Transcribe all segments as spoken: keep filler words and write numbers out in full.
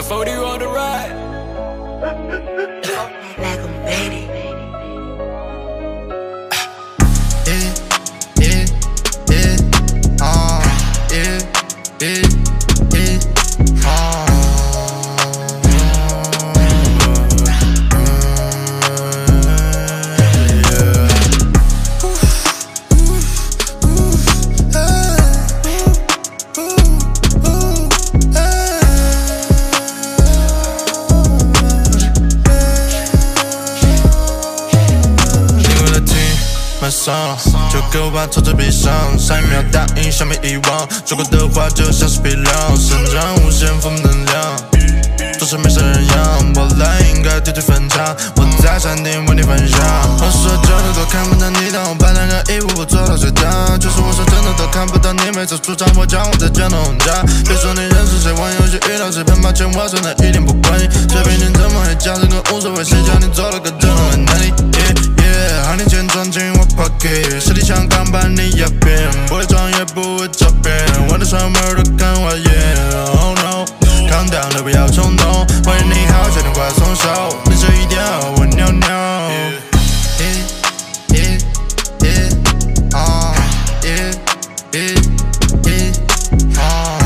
forty on the ride. Like a baby. Yeah, yeah, yeah, uh, yeah, yeah, yeah, uh. My song 就给我把臭嘴闭上，上一秒答应下秒遗忘，说过的话就像是批量，生产无限负面能量，做事没啥人样，破烂应该丢进坟场，我在山顶为你焚香，我说真的都看不到，你当我把蛋糕一步步做到最大，就是我说真的都看不到，你每次出场我将舞台全都轰炸，别说你认识谁，玩游戏遇到谁，很抱歉我真的一点不关心，随便你怎么黑嚼舌根无所谓，谁叫你做的歌真的很难听。Hunnid 钱装进我 pocket， 实力强刚把你压扁，不会装也不会诈骗，我的双眸都看花眼。Oh no， calm down， 都不要冲动，欢迎你好，确定快松手，人生一定要我尿尿。Yeah yeah yeah uh yeah yeah yeah uh。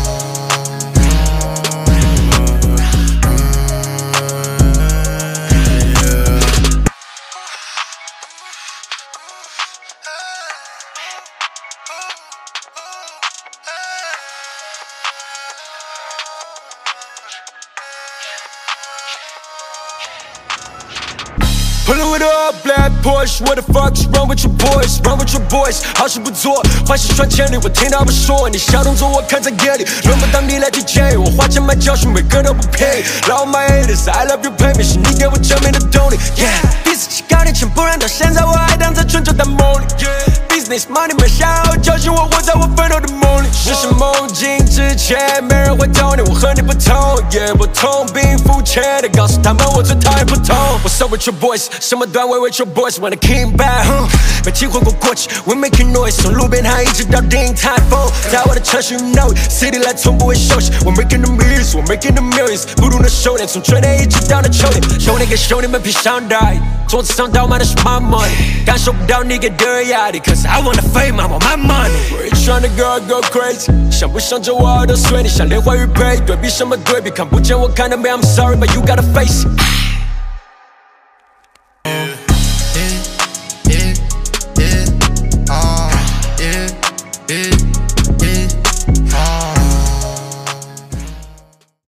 Pullin' with a black Porsche, what the fuck's wrong with your boys? Wrong with your boys? 好事不做，坏事传千里。我听到不说，你小动作我看在眼里。轮不到你来去建议，我花钱买教训，每个都不便宜。老 my haters, I love you baby， 是你给我证明的动力。Yeah， 彼此起高点钱，不然到现在我还当在春秋大梦里。Business money 没想好，教训我活在我奋斗的梦里。实现梦境之前，没人会懂你，我和你不同，也不同，并肤浅的告诉他们我最讨厌不同。What's up with your boys？ 什么段位 with your boys when I came back？ huh? 没体会过过去 ，We making noise， 从路边摊一直到电影台风，在我的城市 you know it，City life 从不会休息。我 making the millions， 我 making the millions， 不同的修炼，从春天一直到那秋天，兄弟给兄弟们披上带，桌子上倒满的是 my money， 感受不到你给的压力 ，Cause I want the fame， I want my money。We're trying to go go crazy， 想不想着我都随你，像莲花与配，对比什么对比？看不见我看得没 ，I'm sorry but you gotta face it。 Yeah, yeah, yeah, uh, yeah, yeah.